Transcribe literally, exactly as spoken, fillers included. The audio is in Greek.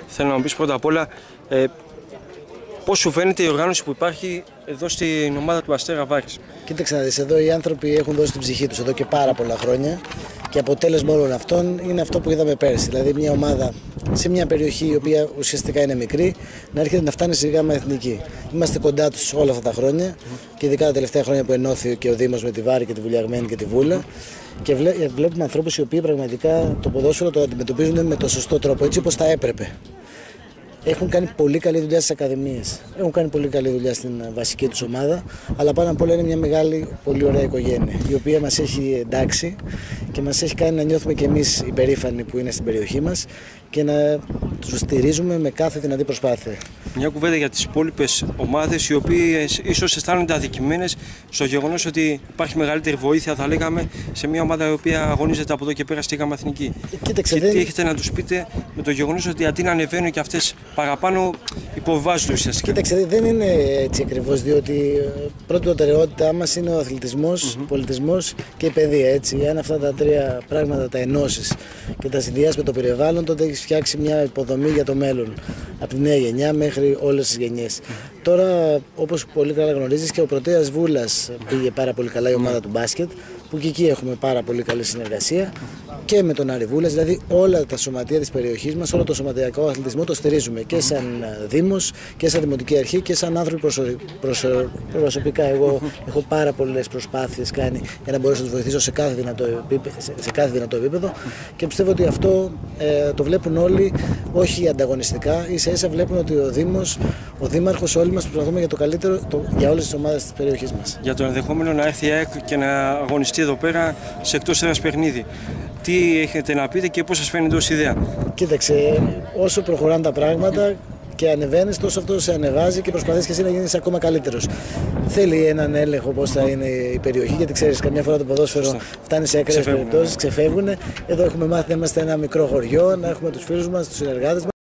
θέλω να μου πεις πρώτα απ' όλα ε, πώς σου φαίνεται η οργάνωση που υπάρχει εδώ στην ομάδα του Αστέρα Βάρης. Κοίταξε να δεις, εδώ οι άνθρωποι έχουν δώσει την ψυχή τους εδώ και πάρα πολλά χρόνια και αποτέλεσμα όλων αυτών είναι αυτό που είδαμε πέρσι. Δηλαδή, μια ομάδα σε μια περιοχή η οποία ουσιαστικά είναι μικρή να έρχεται να φτάνει στη γάμα εθνική. Είμαστε κοντά τους όλα αυτά τα χρόνια και ειδικά τα τελευταία χρόνια που ενώθη και ο Δήμος με τη Βάρη και τη Βουλιαγμένη και τη Βούλα. Και βλέπουμε ανθρώπους οι οποίοι πραγματικά το ποδόσφαιρο το αντιμετωπίζουν με το σωστό τρόπο, έτσι όπως θα έπρεπε. Έχουν κάνει πολύ καλή δουλειά στις ακαδημίες. Έχουν κάνει πολύ καλή δουλειά στην βασική τους ομάδα. Αλλά πάνω απ' όλα είναι μια μεγάλη, πολύ ωραία οικογένεια. Η οποία μας έχει εντάξει και μας έχει κάνει να νιώθουμε κι εμείς υπερήφανοι που είναι στην περιοχή μας και να τους στηρίζουμε με κάθε δυνατή προσπάθεια. Μια κουβέντα για τις υπόλοιπες ομάδες οι οποίες ίσως αισθάνονται αδικημένες στο γεγονός ότι υπάρχει μεγαλύτερη βοήθεια, θα λέγαμε, σε μια ομάδα η οποία αγωνίζεται από εδώ και πέρα στη γάμα εθνική. Κοίταξε, και δεν... τι έχετε να τους πείτε με το γεγονός ότι αντί να ανεβαίνουν και αυτές παραπάνω υποβιβάζονται ουσιαστικά. Κοίταξε, δεν είναι έτσι ακριβώς, διότι πρώτη προτεραιότητά μας είναι ο αθλητισμός, mm-hmm. πολιτισμός και η παιδεία. Έτσι. Αν αυτά τα τρία πράγματα τα ενώσεις και τα συνδυάσεις με το περιβάλλον, τότε έχεις φτιάξει μια υποδομή για το μέλλον. Από τη νέα γενιά μέχρι όλες τις γενιές. Mm-hmm. Τώρα, όπως πολύ καλά γνωρίζεις, και ο Πρωτέας Βούλας πήγε πάρα πολύ καλά η ομάδα mm-hmm. του μπάσκετ, που και εκεί έχουμε πάρα πολύ καλή συνεργασία και με τον Άρη Βούλας, δηλαδή όλα τα σωματεία της περιοχής μας, όλο το σωματιακό αθλητισμό το στηρίζουμε και σαν Δήμος και σαν Δημοτική Αρχή και σαν άνθρωποι προσω... Προσω... προσωπικά. Εγώ έχω πάρα πολλές προσπάθειες κάνει για να μπορέσω να τους βοηθήσω σε κάθε δυνατό επίπεδο, σε κάθε δυνατό επίπεδο και πιστεύω ότι αυτό ε, το βλέπουν όλοι, όχι ανταγωνιστικά, ίσα ίσα βλέπουν ότι ο Δήμος, ο Δήμαρχος, όλοι μας προσπαθούμε για το καλύτερο το, για όλες τις ομάδες της περιοχής μας. Για το ενδεχόμενο να έρθει η ΑΕΚ και να αγωνιστεί εδώ πέρα σε εκτός έδρας παιχνίδι. Τι έχετε να πείτε και πώς σας φαίνεται ως ιδέα? Κοίταξε, όσο προχωράνε τα πράγματα και ανεβαίνεις, τόσο αυτό σε ανεβάζει και προσπαθείς και εσύ να γίνεις ακόμα καλύτερος. Θέλει έναν έλεγχο πώς θα είναι η περιοχή, γιατί ξέρεις, καμιά φορά το ποδόσφαιρο φτάνει σε ακραίες περιπτώσεις, ξεφεύγουν. Εδώ έχουμε μάθει να είμαστε ένα μικρό χωριό, να έχουμε τους φίλους μας, τους συνεργάτες μας.